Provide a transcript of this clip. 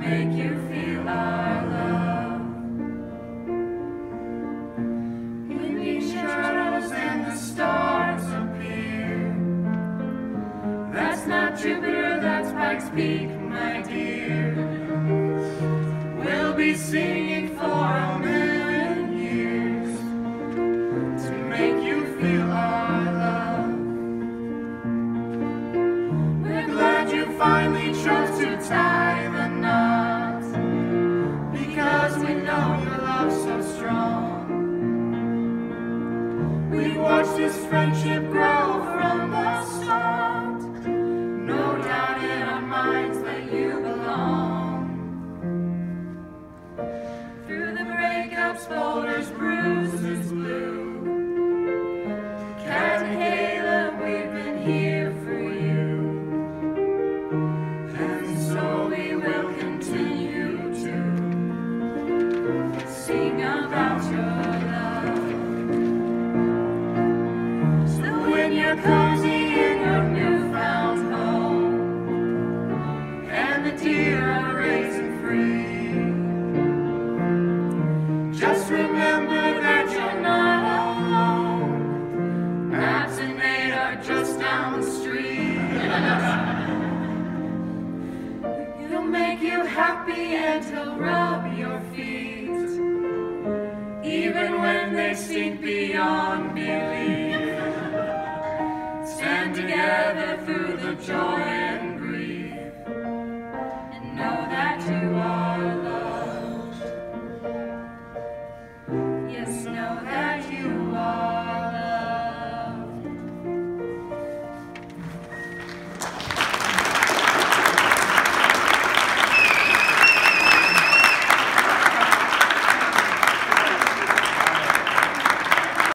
make you feel our love. When the shadows and the stars appear, that's not Jupiter, that's Pikes Peak, my dear. We'll be singing for a million years to make you feel our love. We're glad you finally chose to tie the knot, because we know your love's so strong. We watched this friendship grow from the start, no doubt in our minds that you belong. Through the breakups, boulders, bruises, blue, Kat and Caleb, we've been here for you, and so we will continue to sing about your love. So when you're cozy in your newfound home, and the deer are raising free, just remember that you're not alone. Maps and Nate are just down the street. He'll make you happy and he'll rub your feet, even when they stink beyond belief. Stand together through the joy